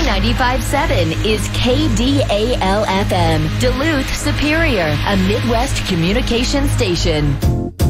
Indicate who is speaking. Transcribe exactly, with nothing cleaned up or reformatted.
Speaker 1: ninety-five point seven is K D A L F M, Duluth Superior, a Midwest communication station.